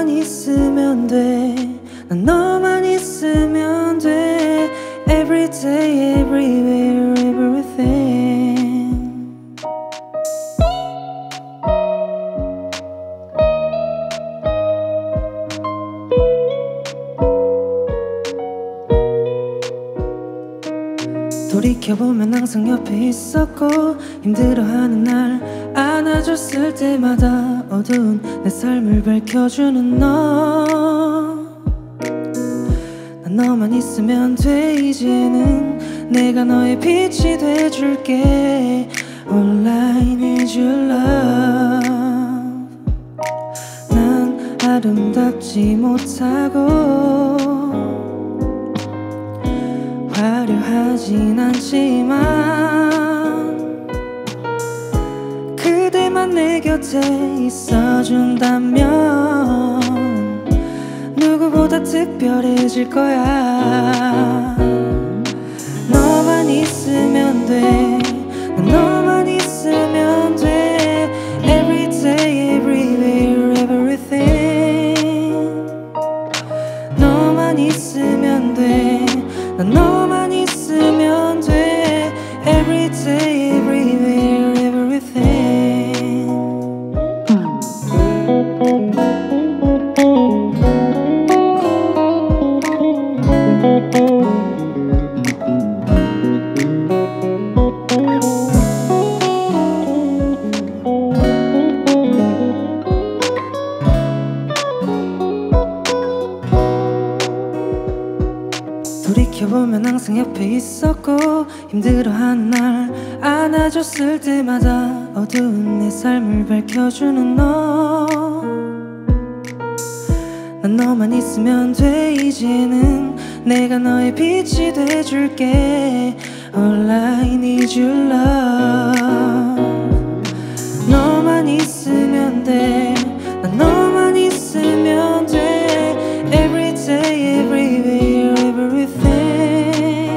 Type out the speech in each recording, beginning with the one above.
너만 있으면 돼. 난 너만 있으면 돼. Every day, everywhere, everything. 돌이켜보면 항상 옆에 있었고 힘들어하는 날 안아줬을 때마다 어두운 내 삶을 밝혀주는 너. 난 너만 있으면 돼. 이제는 내가 너의 빛이 돼줄게. All I need your love. 난 아름답지 못하고 화려하진 않지만 그대만 내 곁에 있어준다면 누구보다 특별해질 거야. 너만 있으면 돼. 난 너만 있으면 돼. Every day, everywhere, everything. 너만 있으면 돼. 난 너만 있으면 돼. Every day, everywhere, everything. 돌이켜보면 항상 옆에 있었고 힘들어하는 날 안아줬을 때마다 어두운 내 삶을 밝혀주는 너. 난 너만 있으면 돼. 이제는 내가 너의 빛이 돼줄게. All I need your love. 너만 있으면 돼. 난 너만 있으면 돼. Every day, everywhere, everything.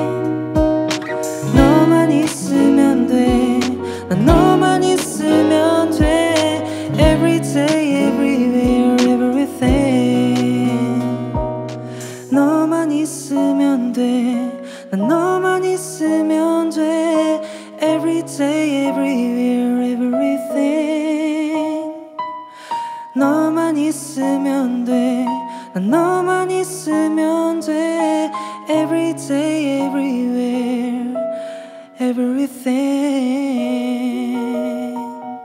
너만 있으면 돼. 난 너만 있으면 돼. Every day, everywhere, everything. 너만 있으면 돼. 난 너만 있으면 돼. Every day, everywhere, everything. 너만 있으면 돼. 난 너만 있으면 돼. Every day, everywhere, everything.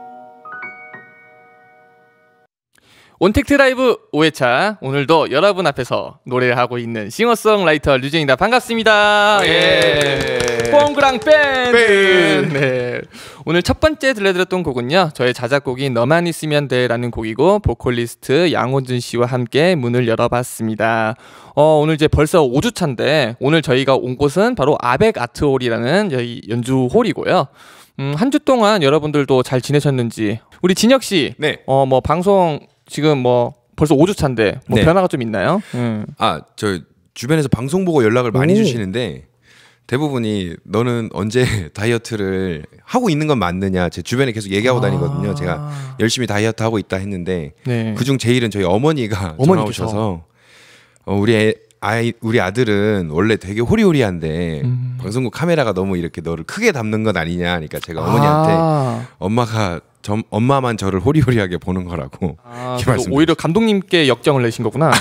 온택트 라이브 5회차 오늘도 여러분 앞에서 노래를 하고 있는 싱어송라이터 류진입니다. 반갑습니다. 예. 뽕그랑 밴드. 네. 오늘 첫 번째 들려드렸던 곡은요, 저의 자작곡인 너만 있으면 돼라는 곡이고 보컬리스트 양호준 씨와 함께 문을 열어봤습니다. 오늘 이제 벌써 5주차인데 오늘 저희가 온 곳은 바로 아벡 아트홀이라는 저희 연주홀이고요. 한 주 동안 여러분들도 잘 지내셨는지. 우리 진혁 씨, 네. 뭐 방송 지금 뭐 벌써 5주차인데 뭐 네. 변화가 좀 있나요? 저 주변에서 방송 보고 연락을 많이 주시는데 대부분이 너는 언제 다이어트를 하고 있는 건 맞느냐, 제 주변에 계속 얘기하고 다니거든요. 제가 열심히 다이어트 하고 있다 했는데 네. 그중 제일은 저희 어머니가 전화 오셔서 우리 아들은 원래 되게 호리호리한데 방송국 카메라가 너무 이렇게 너를 크게 담는 건 아니냐. 그러니까 제가 어머니한테 엄마만 저를 호리호리하게 보는 거라고. 오히려 감독님께 역정을 내신 거구나.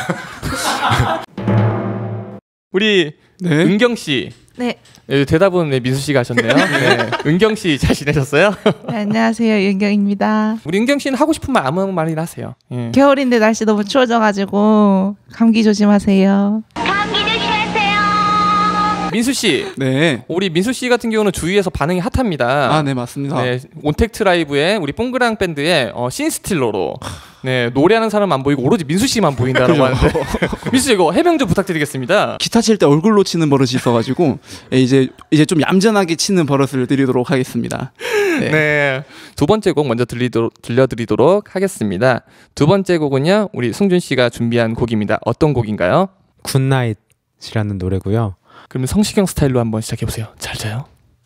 우리 네. 은경 씨. 네. 대답은 민수 씨가 하셨네요. 네. 은경 씨 잘 지내셨어요? 네, 안녕하세요, 윤경입니다. 우리 은경 씨는 하고 싶은 말 아무 말이나 하세요. 예. 겨울인데 날씨 너무 추워져가지고 감기 조심하세요. 감기 조심하세요. 민수 씨. 네. 우리 민수 씨 같은 경우는 주위에서 반응이 핫합니다. 아, 네, 맞습니다. 네, 온택트 라이브에 우리 뽕그랑 밴드의 씬스틸러로 네, 노래하는 사람 안 보이고 오로지 민수 씨만 보인다라고 하는데 민수 씨 이거 해명 좀 부탁드리겠습니다. 기타 칠 때 얼굴로 치는 버릇이 있어가지고 이제 좀 얌전하게 치는 버릇을 드리도록 하겠습니다. 네. 네. 두 번째 곡 먼저 들려드리도록 하겠습니다. 두 번째 곡은요, 우리 승준 씨가 준비한 곡입니다. 어떤 곡인가요? 굿나잇이라는 노래고요. 그러면 성시경 스타일로 한번 시작해 보세요. 잘 자요.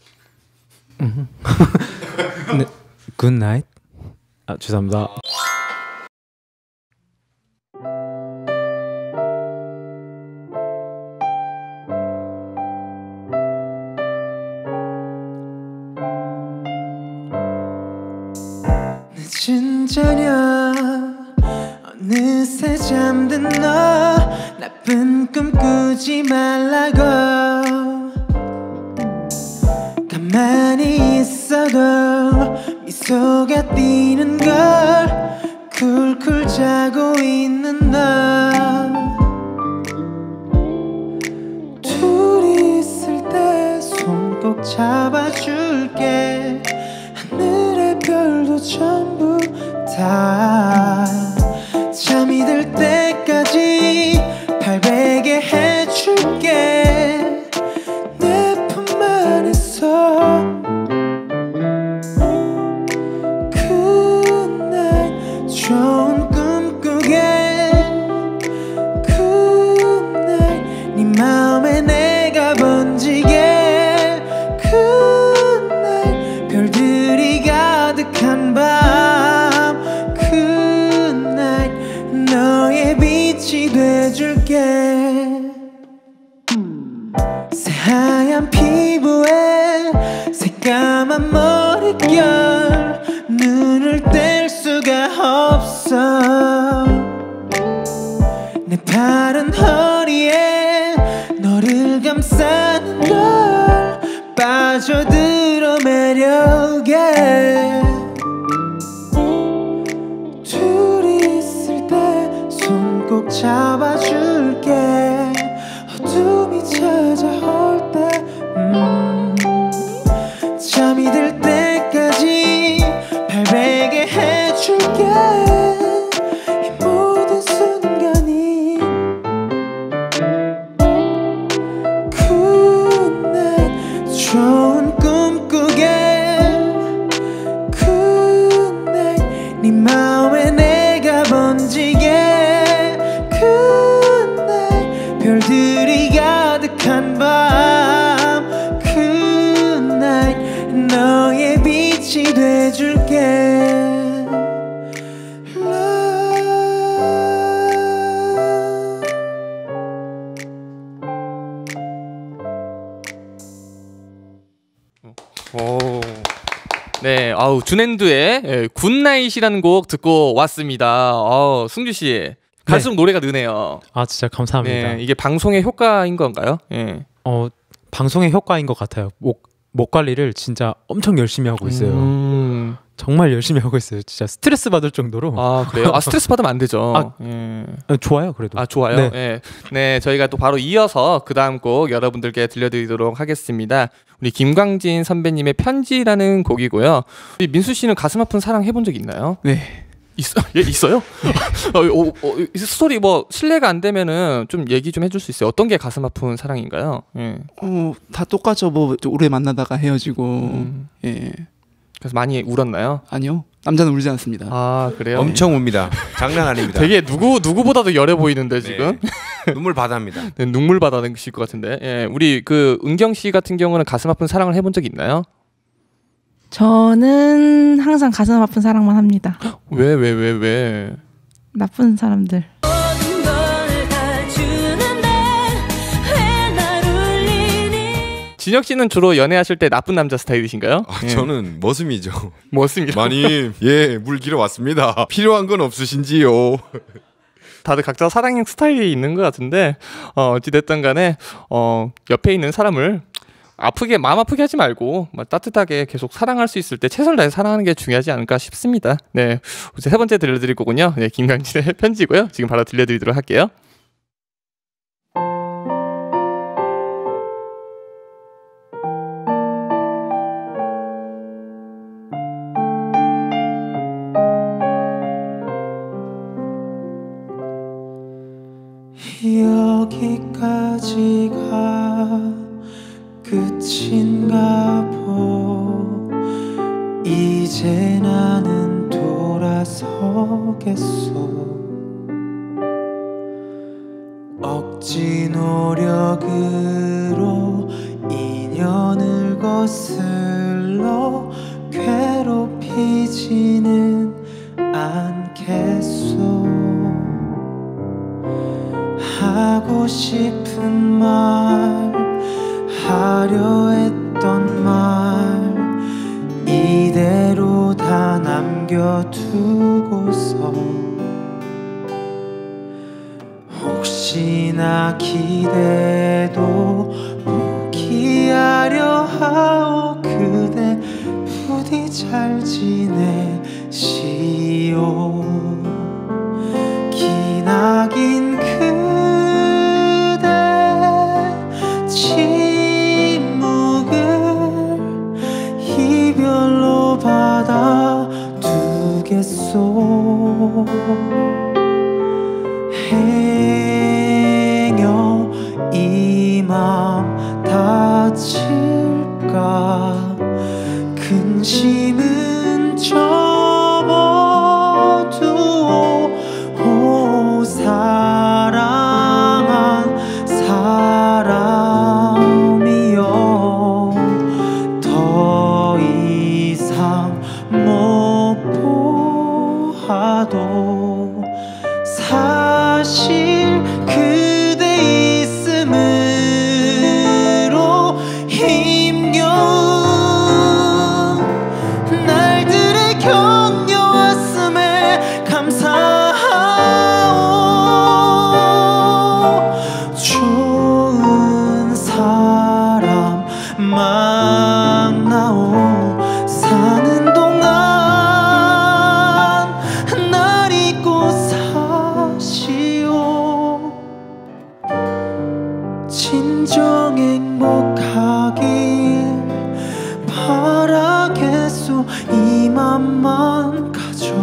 네. 굿나잇. 죄송합니다. 저녁 어느새 잠든 너 나쁜 꿈 꾸지 말라고 가만히 있어도 미소가 띄는 걸 쿨쿨 자고 있는 너 둘이 있을 때 손 꼭 잡아줄게 하늘의 별도 전부 다 잠이 들 때까지 발베개 해줄게 내 품 안에서 그날 좋은 꿈 꾸게 그날 네 마음에 내가 번지게 그날 별들이 가득한 밤 그날 너의 빛이 돼줄게 새하얀 피부에 새까만 머릿결 눈을 뗄 수가 없어 내 파란 허리에 너를 감싸는 걸 빠져들어 매력에 둘이 있을 때 손 꼭 잡아줄게 어둠이 찾아올 때 잠이 들 때까지 발베개 해줄게 이 모든 순간이 그날 좋은 꿈 꾸게 그날 네 마음에 내가 번지게 그날 별들이 가득한 밤 그날 너의 빛이 돼줄게 오. 네, 준엔드의 굿나잇이라는 곡 듣고 왔습니다. 승주 씨 갈수록 노래가 느네요. 아 진짜 감사합니다. 네, 이게 방송의 효과인 건가요? 예. 방송의 효과인 것 같아요. 목 관리를 진짜 엄청 열심히 하고 있어요. 정말 열심히 하고 있어요. 진짜 스트레스 받을 정도로. 아 그래요? 스트레스 받으면 안 되죠. 좋아요, 그래도. 좋아요. 네. 네. 네, 저희가 또 바로 이어서 그 다음 곡 여러분들께 들려드리도록 하겠습니다. 우리 김광진 선배님의 편지라는 곡이고요. 우리 민수 씨는 가슴 아픈 사랑 해본 적 있나요? 네. 있어요? 스토리 뭐 실례가 안 되면은 좀 얘기 좀 해줄 수 있어요? 어떤 게 가슴 아픈 사랑인가요? 예. 다 똑같죠. 뭐 오래 만나다가 헤어지고. 예. 그래서 많이 울었나요? 아니요. 남자는 울지 않습니다. 아 그래요? 엄청 웁니다. 장난 아닙니다. 되게 누구보다도 열해 보이는데 지금. 눈물 바다입니다. 네, 눈물 바다실 것 같은데. 예, 우리 그 은경 씨 같은 경우는 가슴 아픈 사랑을 해본 적 있나요? 저는 항상 가슴 아픈 사랑만 합니다. 왜? 나쁜 사람들. 진혁 씨는 주로 연애하실 때 나쁜 남자 스타일이신가요? 저는 머슴이죠. 머슴이요? 마님, 물 길어 왔습니다. 필요한 건 없으신지요? 다들 각자 사랑의 스타일이 있는 것 같은데 어찌됐든 간에 옆에 있는 사람을 마음 아프게 하지 말고 따뜻하게 계속 사랑할 수 있을 때 최선을 다해 사랑하는 게 중요하지 않을까 싶습니다. 네, 이제 세 번째 들려드릴 거군요. 네, 김강진의 편지고요. 지금 바로 들려드리도록 할게요. 여기까지가 끝인가 보 이제 나는 돌아서겠소 억지 노력으로 인연을 거슬러 괴롭히지는 않겠소 하고 싶은 말 하려 했던 말 이대로 다 남겨 남겨두고서 혹시나 기대도 포기하려 하오. 그대 부디 잘 지내시오. 기나긴 그대 침묵을 이별로 받아두겠소. 행여 이 맘 다칠까 근심은 접어두오. 사랑한 사람이여 더 이상 못 보아도 사실 그대 있음으로 힘겨운 날들을 견뎌왔음에 감사하오. 좋은 사람 만나오. 사는 동안 날 잊고 사시오. 진정 행복하길 바라겠소. 이 맘만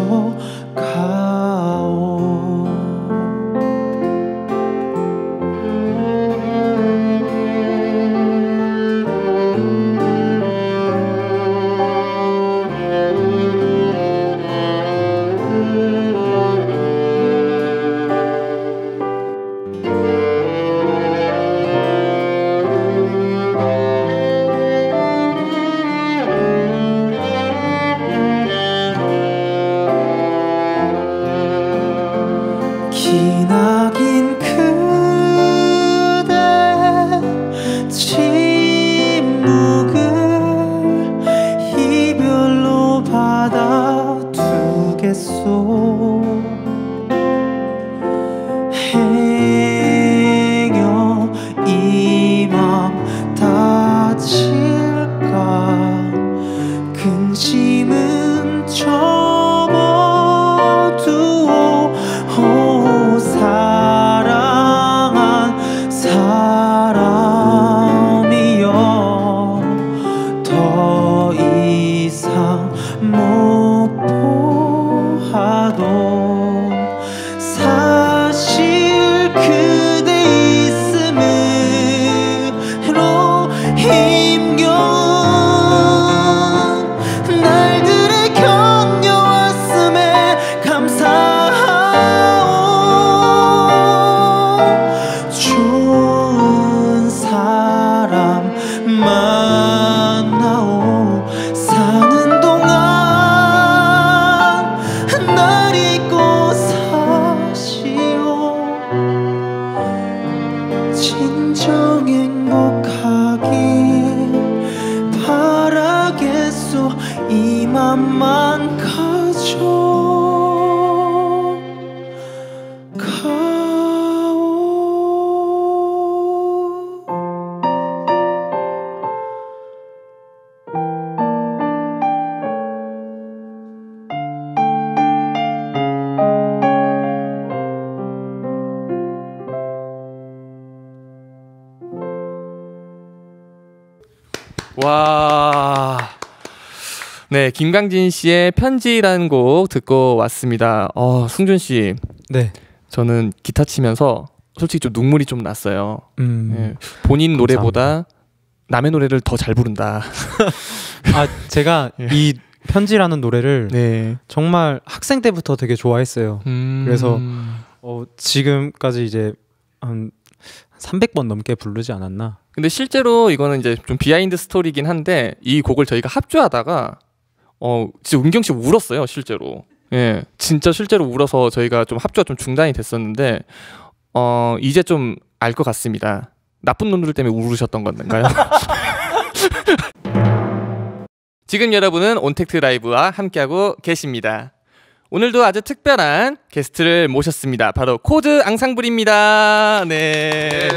가져가오. 기나긴 그대 침묵을 이별로 받아두겠소. 행여 이 맘 다칠까 근심은 접어두오. 사랑한 사람이여 더 이상 못 보아도 사실 그대 있음으로 힘겨운 날들을 견뎌왔음에 감사하오. 좋은 사람 만나오. 사는 동안 날 잊고 사시오. 진정 행복하길 바라겠소. 이 맘만 와. 네, 김강진 씨의 편지라는 곡 듣고 왔습니다. 승준 씨. 네. 저는 기타 치면서 솔직히 좀 눈물이 좀 났어요. 네, 본인 감사합니다. 노래보다 남의 노래를 더 잘 부른다. 아, 제가 이 편지라는 노래를 네. 정말 학생 때부터 되게 좋아했어요. 그래서 지금까지 이제 한 300번 넘게 부르지 않았나? 근데 실제로 이거는 이제 좀 비하인드 스토리긴 한데 이 곡을 저희가 합주하다가 진짜 은경 씨 울었어요, 실제로. 예, 진짜 실제로 울어서 저희가 좀 합주가 좀 중단이 됐었는데 이제 좀 알 것 같습니다. 나쁜 놈들 때문에 울으셨던 건가요? 지금 여러분은 온택트 라이브와 함께하고 계십니다. 오늘도 아주 특별한 게스트를 모셨습니다. 바로 코드 앙상블입니다. 네.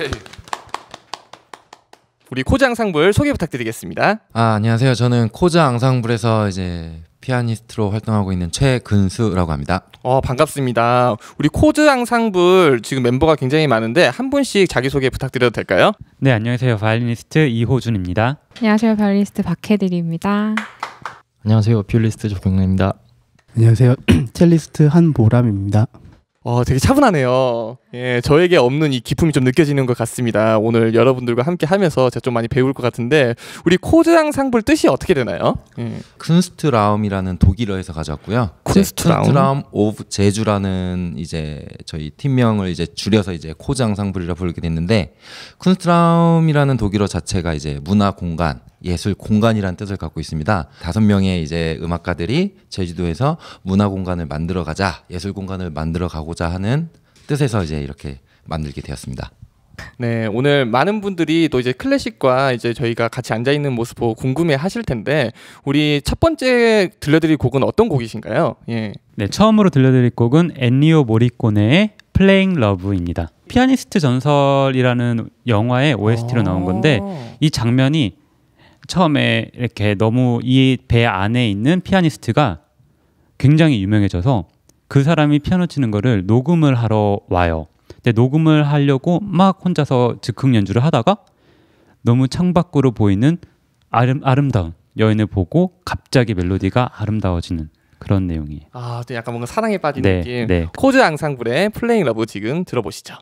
우리 코드 앙상블 소개 부탁드리겠습니다. 안녕하세요. 저는 코드 앙상블에서 이제 피아니스트로 활동하고 있는 최근수라고 합니다. 반갑습니다. 우리 코드 앙상블 지금 멤버가 굉장히 많은데 한 분씩 자기소개 부탁드려도 될까요? 네, 안녕하세요. 바이올리니스트 이호준입니다. 안녕하세요. 바이올리니스트 박혜들입니다. 안녕하세요. 비올리스트 조경래입니다. 안녕하세요. 첼리스트 한보람입니다. 되게 차분하네요. 예, 저에게 없는 이 기품이 좀 느껴지는 것 같습니다. 오늘 여러분들과 함께 하면서 제가 좀 많이 배울 것 같은데 우리 코드 앙상블 뜻이 어떻게 되나요? 쿤스트라움이라는 독일어에서 가져왔고요. 쿤스트라움 오브 제주라는 이제 저희 팀명을 이제 줄여서 이제 코드 앙상블이라 부르게 됐는데 쿤스트라움이라는 독일어 자체가 이제 문화 공간, 예술 공간이라는 뜻을 갖고 있습니다. 5명의 이제 음악가들이 제주도에서 문화 공간을 만들어 가자, 예술 공간을 만들어 가고자 하는 뜻에서 이제 이렇게 만들게 되었습니다. 네, 오늘 많은 분들이 또 이제 클래식과 이제 저희가 같이 앉아 있는 모습 보고 궁금해 하실 텐데 우리 첫 번째 들려드릴 곡은 어떤 곡이신가요? 예. 네, 처음으로 들려드릴 곡은 엔니오 모리코네의 Playing Love입니다. 피아니스트 전설이라는 영화의 OST로 나온 건데 이 장면이 처음에 이렇게 너무 이 배 안에 있는 피아니스트가 굉장히 유명해져서 그 사람이 피아노 치는 거를 녹음을 하러 와요. 근데 녹음을 하려고 막 혼자서 즉흥 연주를 하다가 너무 창밖으로 보이는 아름다운 여인을 보고 갑자기 멜로디가 아름다워지는 그런 내용이에요. 또 약간 뭔가 사랑에 빠진 느낌. 네. 코드 앙상블의 플레잉 러브 지금 들어보시죠.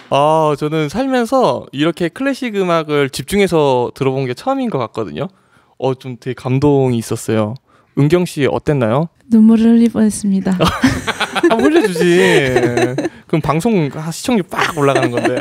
저는 살면서 이렇게 클래식 음악을 집중해서 들어본 게 처음인 것 같거든요. 좀 되게 감동이 있었어요. 은경 씨 어땠나요? 눈물을 흘릴 뻔했습니다. 한번 흘려주지. 그럼 방송 시청률 빡 올라가는 건데.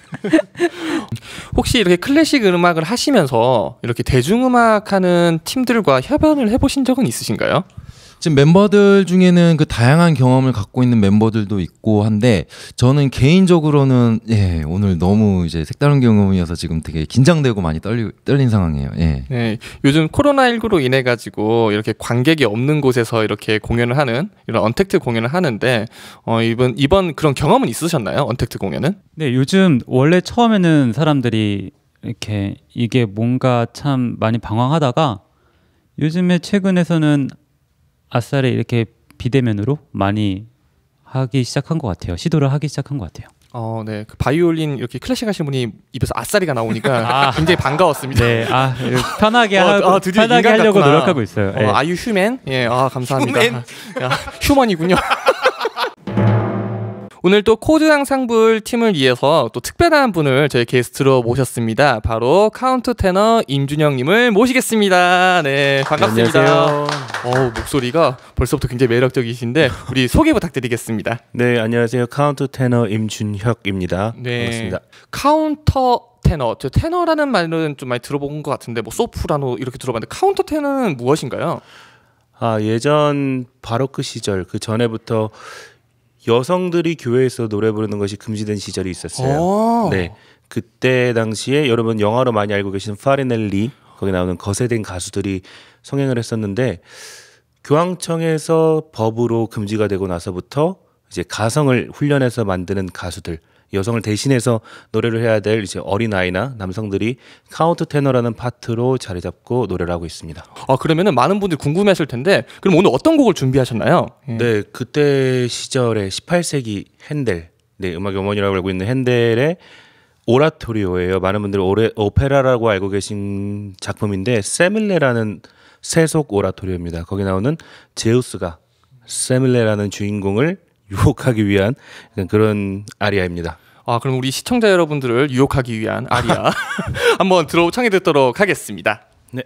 혹시 이렇게 클래식 음악을 하시면서 이렇게 대중음악 하는 팀들과 협연을 해보신 적은 있으신가요? 지금 멤버들 중에는 그 다양한 경험을 갖고 있는 멤버들도 있고 한데 저는 개인적으로는 오늘 너무 이제 색다른 경험이어서 지금 되게 긴장되고 많이 떨린 상황이에요. 네, 요즘 코로나19로 인해 가지고 이렇게 관객이 없는 곳에서 이렇게 공연을 하는 이런 언택트 공연을 하는데 이번 그런 경험은 있으셨나요? 언택트 공연은? 네, 요즘 원래 처음에는 사람들이 이렇게 이게 뭔가 참 많이 방황하다가 요즘에 최근에서는 아싸리 이렇게 비대면으로 많이 하기 시작한 것 같아요. 시도를 하기 시작한 것 같아요. 네. 그 바이올린 이렇게 클래식 하시는 분이 입에서 아싸리가 나오니까 굉장히 반가웠습니다. 네, 편하게 편하게 하려고 같구나. 노력하고 있어요. Are you human? 감사합니다. 휴먼이군요. 오늘 또 코드 앙상블 팀을 위해서 또 특별한 분을 저희 게스트로 모셨습니다. 바로 카운트 테너 임준영님을 모시겠습니다. 네, 반갑습니다. 안녕하세요. 목소리가 벌써부터 굉장히 매력적이신데 우리 소개 부탁드리겠습니다. 네, 안녕하세요. 카운트 테너 임준혁입니다. 네, 반갑습니다. 카운터 테너, 저 테너라는 말은 좀 많이 들어본 것 같은데 뭐 소프라노 이렇게 들어봤는데 카운터 테너는 무엇인가요? 예전 바로크 시절 그 전에부터 여성들이 교회에서 노래 부르는 것이 금지된 시절이 있었어요. 네, 그때 당시에 여러분 영화로 많이 알고 계시는 파리넬리 거기 나오는 거세된 가수들이 성행을 했었는데 교황청에서 법으로 금지가 되고 나서부터 이제 가성을 훈련해서 만드는 가수들, 여성을 대신해서 노래를 해야 될 이제 어린아이나 남성들이 카운트 테너라는 파트로 자리 잡고 노래를 하고 있습니다. 그러면은 많은 분들이 궁금해하실 텐데 그럼 오늘 어떤 곡을 준비하셨나요? 네, 그때 시절에 18세기 핸델, 음악의 어머니라고 알고 있는 핸델의 오라토리오예요. 많은 분들이 오페라라고 알고 계신 작품인데 세밀레라는 세속 오라토리오입니다. 거기 나오는 제우스가 세밀레라는 주인공을 유혹하기 위한 그런 아리아입니다. 그럼 우리 시청자 여러분들을 유혹하기 위한 아리아 한번 청해 듣도록 하겠습니다. 네.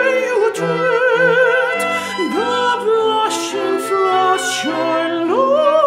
The blushing flush your love.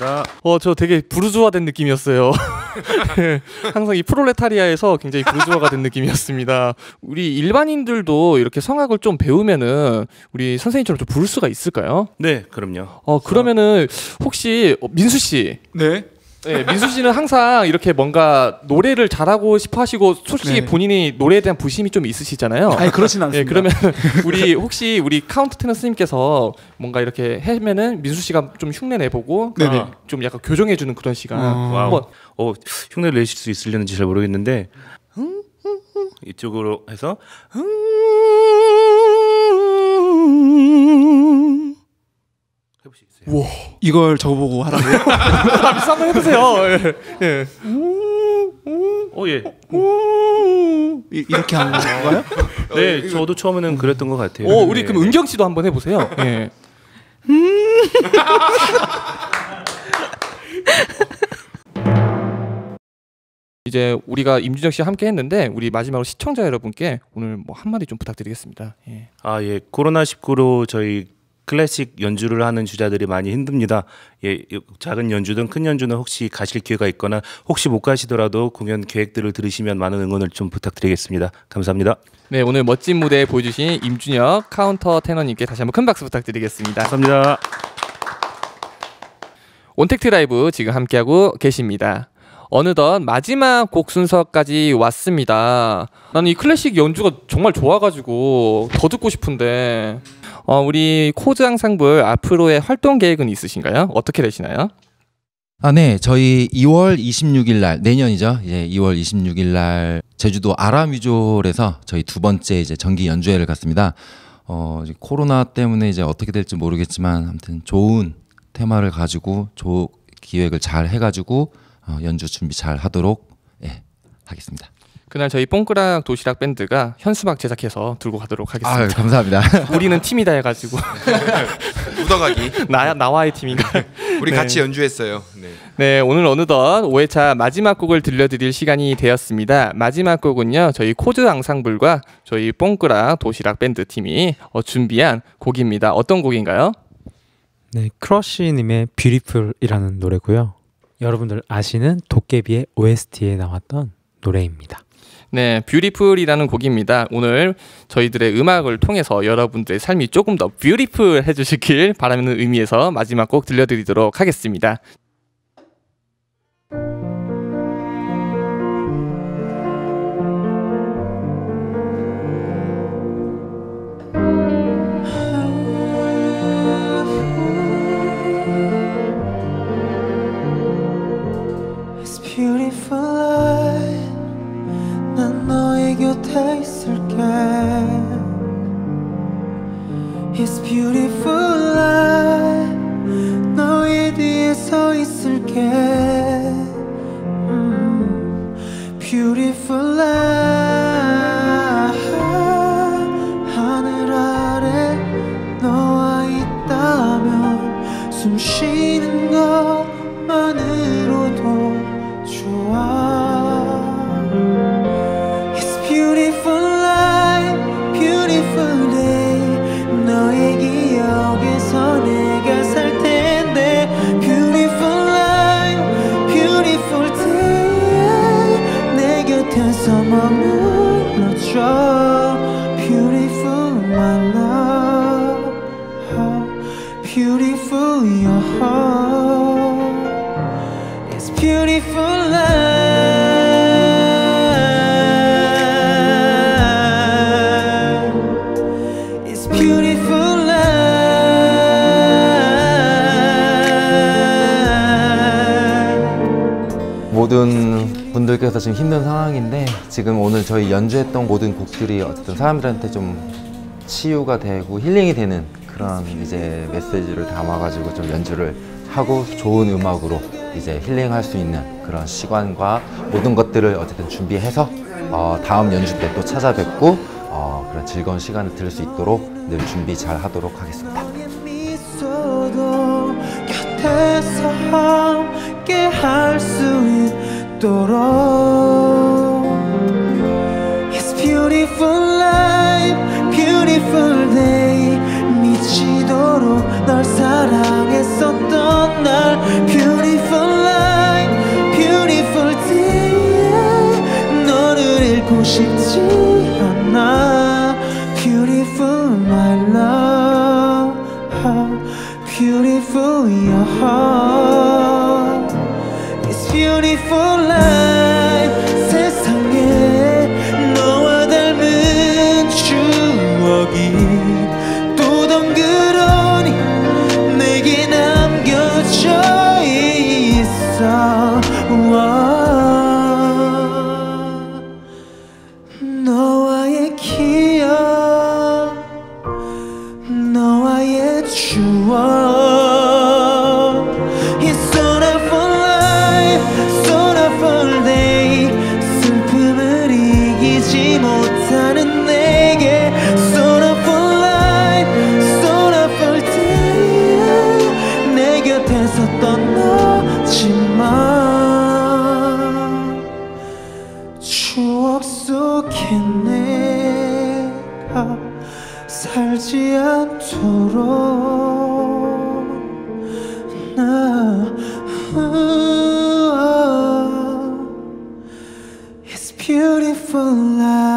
감사합니다. 저 되게 부르주아된 느낌이었어요. 항상 이 프롤레타리아에서 굉장히 부르주아가 된 느낌이었습니다. 우리 일반인들도 이렇게 성악을 좀 배우면은 우리 선생님처럼 좀 부를 수가 있을까요? 네, 그럼요. 그러면은 혹시 민수 씨, 네. 네, 민수 씨는 항상 이렇게 뭔가 노래를 잘하고 싶어 하시고 솔직히 네. 본인이 노래에 대한 부심이 좀 있으시잖아요. 아니 그렇진 않습니다. 네, 그러면 우리 카운터 테너 스님께서 뭔가 이렇게 하면은 민수 씨가 좀 흉내 내보고 좀 약간 교정해주는 그런 시간. 와우. 흉내를 내실 수 있으려는지 잘 모르겠는데 이쪽으로 해서 해보시겠어요? 우와. 이걸 저보고 하라고요? 민수 한번 해보세요. 예. 예. 이렇게 하는 건가요? 네, 저도 처음에는 그랬던 것 같아요. 우리 그럼 은경 씨도 한번 해보세요. 예. 이제 우리가 임준혁 씨와 함께 했는데 우리 마지막으로 시청자 여러분께 오늘 뭐 한마디 좀 부탁드리겠습니다. 예. 코로나19로 저희 클래식 연주를 하는 주자들이 많이 힘듭니다. 작은 연주든 큰 연주는 혹시 가실 기회가 있거나 혹시 못 가시더라도 공연 계획들을 들으시면 많은 응원을 좀 부탁드리겠습니다. 감사합니다. 네, 오늘 멋진 무대 보여주신 임준혁 카운터 테너님께 다시 한번 큰 박수 부탁드리겠습니다. 감사합니다. 온택트 라이브 지금 함께하고 계십니다. 어느덧 마지막 곡 순서까지 왔습니다. 나는 이 클래식 연주가 정말 좋아가지고 더 듣고 싶은데 우리 코즈 앙상블 앞으로의 활동 계획은 있으신가요? 어떻게 되시나요? 네, 저희 2월 26일 날 내년이죠. 이제 2월 26일 날 제주도 아라뮤졸에서 저희 두 번째 이제 정기 연주회를 갔습니다. 이제 코로나 때문에 이제 어떻게 될지 모르겠지만 아무튼 좋은 테마를 가지고 기획을 잘 해가지고 연주 준비 잘 하도록 하겠습니다. 그날 저희 뽕꾸락 도시락 밴드가 현수막 제작해서 들고 가도록 하겠습니다. 감사합니다. 우리는 팀이다 해가지고 묻어가기. 나와의 팀인가? 우리 같이 연주했어요. 네, 오늘 어느덧 5회차 마지막 곡을 들려드릴 시간이 되었습니다. 마지막 곡은요, 저희 코즈 앙상블과 저희 뽕꾸락 도시락 밴드 팀이 준비한 곡입니다. 어떤 곡인가요? 네, 크러쉬님의 뷰티풀이라는 노래고요. 여러분들 아시는 도깨비의 OST에 나왔던 노래입니다. 네, 뷰티풀이라는 곡입니다. 오늘 저희들의 음악을 통해서 여러분들의 삶이 조금 더 뷰티풀 해주시길 바라는 의미에서 마지막 곡 들려드리도록 하겠습니다. Beautiful life, 난 너의 곁에 있을게. It's beautiful life, 너의 뒤에 서 있을게. Beautiful life, 하늘 아래 너와 있다면 숨 쉬는 것만으로도 It's beautiful life, beautiful day. 너의 기억에서 내가 살 텐데. Beautiful life, beautiful day. 내 곁에서 머물러줘. Beautiful my love, beautiful your heart. It's beautiful life. It's beautiful life. 모든 분들께서 지금 힘든 상황인데 지금 오늘 저희 연주했던 모든 곡들이 어쨌든 사람들한테 좀 치유가 되고 힐링이 되는 그런 이제 메시지를 담아가지고 좀 연주를 하고 좋은 음악으로 이제 힐링할 수 있는 그런 시간과 모든 것들을 어쨌든 준비해서 다음 연주 때 또 찾아뵙고 그런 즐거운 시간을 들을 수 있도록 늘 준비 잘 하도록 하겠습니다. 곁에서 함께 할 수 있도록. It's beautiful life, beautiful day. 미치도록 널 사랑했었던 날. 보고 싶지 않아. Beautiful my love, beautiful your heart. It's beautiful life. 세상에 너와 닮은 추억이 또 덩그러니 내게 남겨져 있어. 너와의 기억, 너와의 추억. It's soda for life, soda for day. 슬픔을 이기지 못하는 내게 soda for life, soda for day. 내 곁에서 떠나지마. 추억 속에 내가 살지 않도록 나 It's beautiful life.